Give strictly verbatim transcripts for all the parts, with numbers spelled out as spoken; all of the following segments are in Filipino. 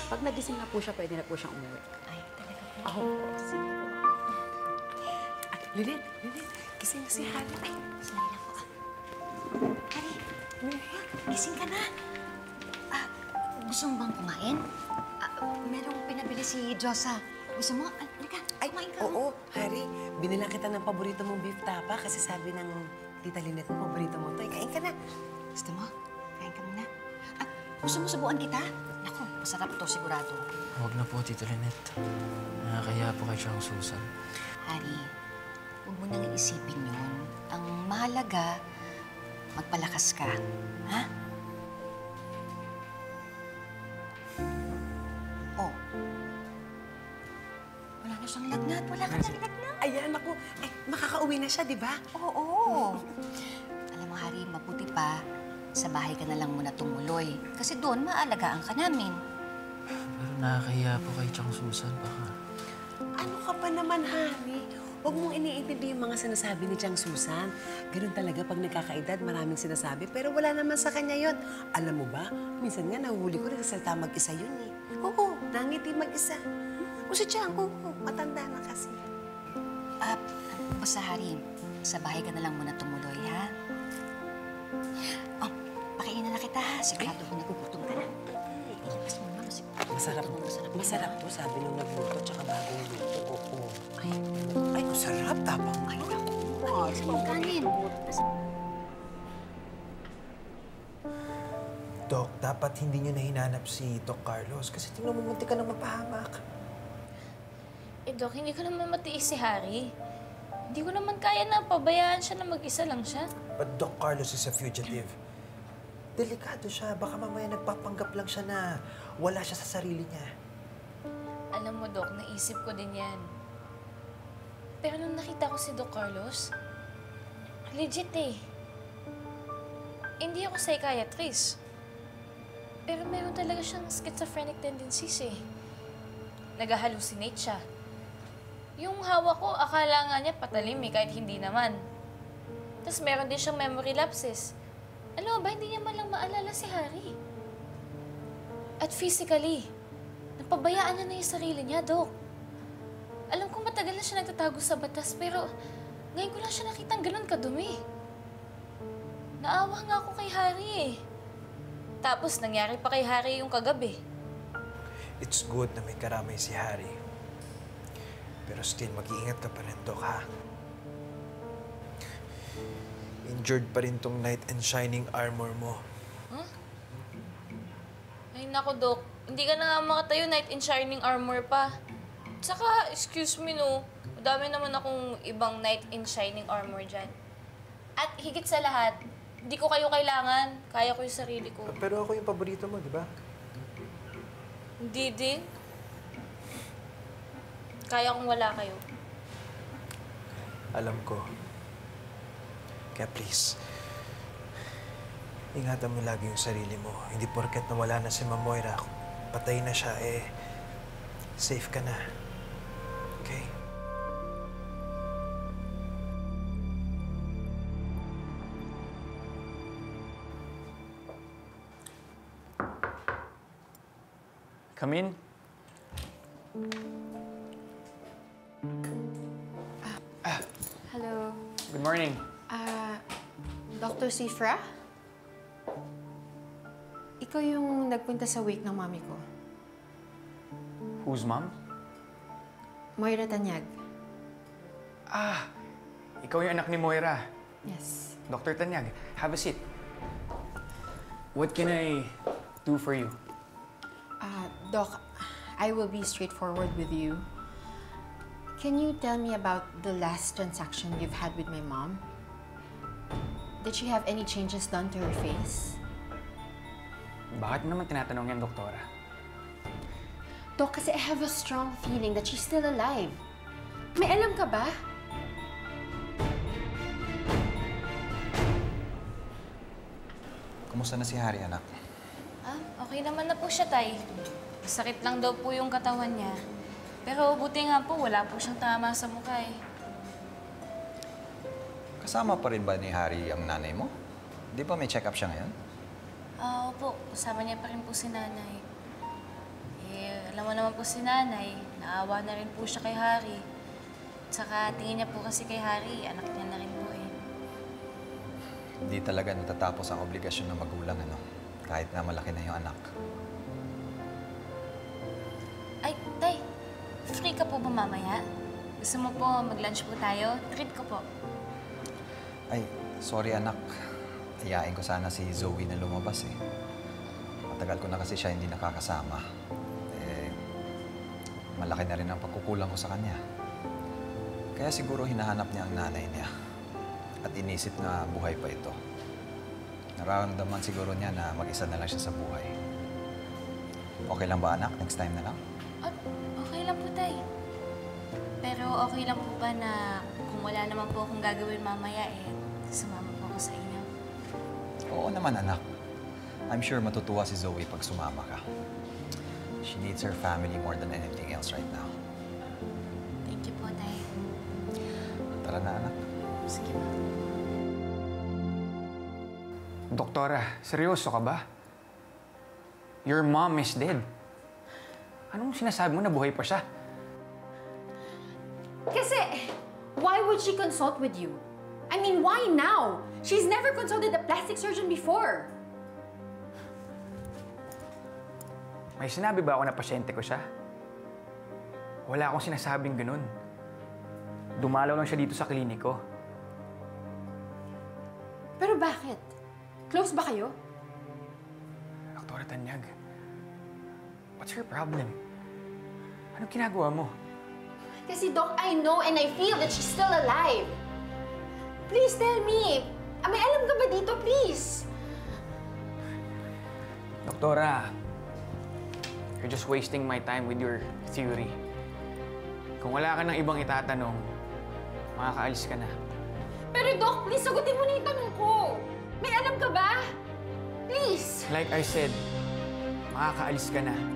Pag nagising na po siya, pwede na po siyang umuwi. Ay, talaga po. Ako po, sige po. Ay, Lynette, Lynette, gising na si Harry. Ay, Sandali lang po. ah. Harry, gising ka na. Ah, gusto mo bang kumain? Ah, merong pinabili si Josa. Gusto mo? Ah, halika, Ay, kumain ka. oo, Harry. Binilang kita ng paborito mong beef tapa kasi sabi ng Tita Lynette mo, paborito mo ito. Kain ka na. Gusto mo? Kain ka muna. At gusto mo subuan kita? Naku, masarap to sigurado. Huwag na po, Tita Lynette. Nakakaya po kay siyang Susan. Harry, huwag mo nang iisipin yun. Ang mahalaga, magpalakas ka. Ha? Oh. Wala na siyang lagnat. Wala ka nang lagnat. Ayan, ako. Ay, makakauwi na siya, di ba? Oo. Alam mo, Harry, mabuti pa. Sa bahay ka na lang muna tumuloy. Kasi doon, maalagaan ka namin. Pero nakakaya po kay siyang Susan. Baka... Ano ka pa naman, Harry? Huwag mong iniintindi yung mga sinasabi ni Chang Susan. Ganun talaga pag nagkakaedad, maraming sinasabi. Pero wala naman sa kanya yon. Alam mo ba, minsan nga nahuli ko nagsasalita mag-isa yun eh. Oo, nangiti mag-isa. O si Chang, oo, matanda na kasi. Ah, basta, Harry, sa bahay ka na lang muna tumuloy, ha? Oh, pakainin na kita, ha? Sigurado ko nagugutom ka na. Ilabas mo na, masarap. Masarap, Masarap. masarap to, sabi nung nagluto, tsaka bagong luto. Oo. Ay, ay, masarap, tapang. Ay, naku. Ay, sa kanin. Doc, dapat hindi niyo na hinanap si Doc Carlos kasi tingnan mo, munti ka na mapahamak. Eh, Doc, hindi ko naman matiis si Harry. Hindi ko naman kaya na pabayaan siya na mag-isa lang siya. But Doc Carlos is a fugitive. Delikado siya. Baka mamaya nagpapanggap lang siya na wala siya sa sarili niya. Alam mo, Doc, naisip ko din yan. Pero nung nakita ko si Doc Carlos, legit eh. Hindi ako psychiatrist. Pero meron talaga siyang schizophrenic tendencies eh. Nag-hallucinate siya. Yung hawak ko, akala nga niya patalim eh, kahit hindi naman. Tapos meron din siyang memory lapses. Alam mo ba, hindi niya man lang maalala si Harry. At physically, napabayaan niya na yung sarili niya, Doc. Alam ko matagal na siya nagtatago sa batas, pero ngayon ko lang siya nakitang ganun kadumi. Naawa nga ako kay Harry eh. Tapos nangyari pa kay Harry yung kagabi. It's good na may karamay si Harry. Pero still, mag-iingat ka pa rin, Doc, ha? Injured pa rin tong knight and shining armor mo. Huh? Ay nako, Doc. Hindi ka na nga makatayo, knight in shining armor pa. Tsaka, excuse me, no. Madami naman akong ibang knight in shining armor dyan. At higit sa lahat, hindi ko kayo kailangan. Kaya ko yung sarili ko. Pero ako yung paborito mo, di ba? Hindi din. Kaya kong wala kayo. Alam ko. Kaya please, ingatan mo lagi yung sarili mo. Hindi porket nawala na si Ma'am Moira, patay na siya, eh, safe ka na. Okay? Come in. Hello. Good morning. Ah, Doctor Sifra? Ikaw yung nagpunta sa wake ng mami ko. Who's mom? Moira Tanyag. Ah, ikaw yung anak ni Moira. Yes. Doctor Tanyag, have a seat. What can I do for you? Ah, Doc, I will be straightforward with you. Can you tell me about the last transaction you've had with my mom? Did she have any changes done to her face? Bakit naman tinatanong yan, Doktora? Doc, kasi I have a strong feeling that she's still alive. May alam ka ba? Kumusta na si Harry, anak? Ah, okay naman na po siya, Tay. Sakit lang daw po yung katawan niya. Pero buti nga po, wala po siyang tama sa mukha eh. Kasama pa rin ba ni Harry ang nanay mo? Di ba may check-up siya ngayon? Ah, opo. Kasama niya pa rin po si nanay. Eh, alam mo naman po si nanay, naawa na rin po siya kay Harry. Tsaka tingin niya po kasi kay Harry, anak niya na rin po eh. Hindi talaga natatapos ang obligasyon ng magulang, ano? Kahit na malaki na yung anak. Ay, Tay, free ka po ba mamaya? Gusto mo po mag-lunch po tayo? Treat ko po. Ay, sorry anak. Ayain ko sana si Zoe na lumabas eh. Matagal ko na kasi siya hindi nakakasama. Eh, malaki na rin ang pagkukulang ko sa kanya. Kaya siguro hinahanap niya ang nanay niya. At inisip na buhay pa ito. Nararamdaman siguro niya na mag-isa na lang siya sa buhay. Okay lang ba anak? Next time na lang? Oh, okay lang po, Tay. Pero okay lang po ba na kung wala naman po akong gagawin mamaya, eh, sumama po ako sa inyo? Oo naman anak. I'm sure matutuwa si Zoe pag sumama ka. She needs her family more than anything else right now. Thank you po, Tay. Tara na anak. Sige po. Doktora, seryoso ka ba? Your mom is dead. Anong sinasabi mo na buhay pa siya? Kasi, why would she consult with you? I mean, why now? She's never consulted a plastic surgeon before. May sinabi ba ako na pasyente ko siya? Wala akong sinasabing ganun. Dumalaw lang siya dito sa kliniko. Pero bakit? Close ba kayo? Doktora Tanyag, what's your problem? Anong ginagawa mo? Kasi, Doc, I know and I feel that she's still alive. Please tell me. Ah, may alam ka ba dito, please? Doktora, you're just wasting my time with your theory. Kung wala ka ng ibang itatanong, makakaalis ka na. Pero, Doc, please, sagutin mo na yung tanong ko. May alam ka ba? Please. Like I said, makakaalis ka na.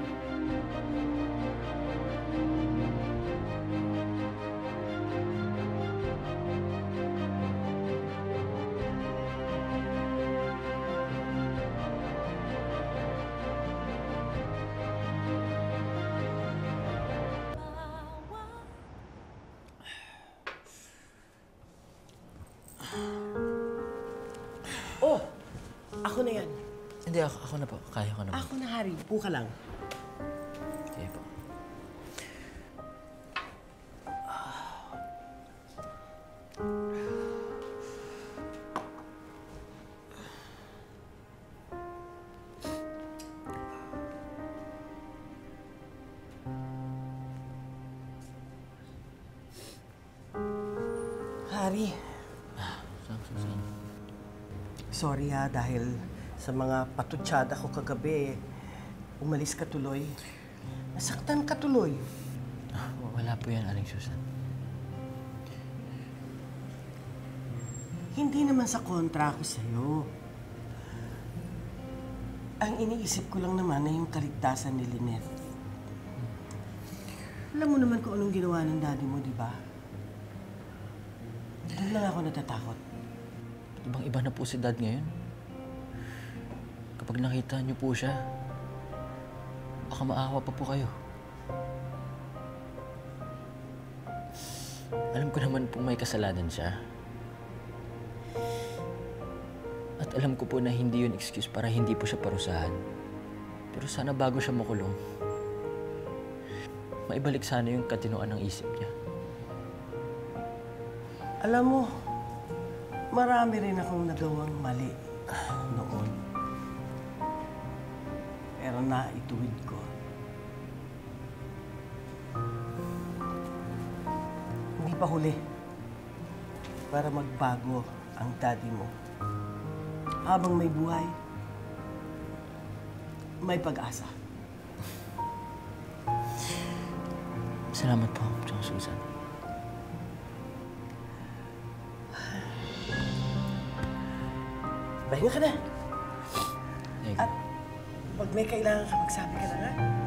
Oh, ako na yan. Hindi, ako, ako na po. Kaya ko na po. Ako na, Harry. Upo ka lang. Sige po. Harry, Saan, saan? sorry ha, dahil sa mga patutsada ko kagabi, umalis ka tuloy. Nasaktan ka tuloy. Ah, wala po yan, Aling Susan. Hindi naman sa kontra ako sa'yo. Ang iniisip ko lang naman ay yung kaligtasan ni Lynette. Alam mo naman kung anong ginawa ng daddy mo, di ba? Doon lang ako natatakot. Ibang-iba na po si Dad ngayon. Kapag nakita niyo po siya, baka maawa pa po kayo. Alam ko naman po may kasalanan siya. At alam ko po na hindi yun excuse para hindi po siya parusahan. Pero sana bago siya makulong, maibalik sana yung katinoan ng isip niya. Alam mo, marami rin akong nagawang mali noon. Pero naituwid ko. Hindi pa huli para magbago ang daddy mo. Habang may buhay, may pag-asa. Salamat po, Chong Susan. Pahinga ka na. Thank you. At pag may kailangan ka, magsabi ka na nga.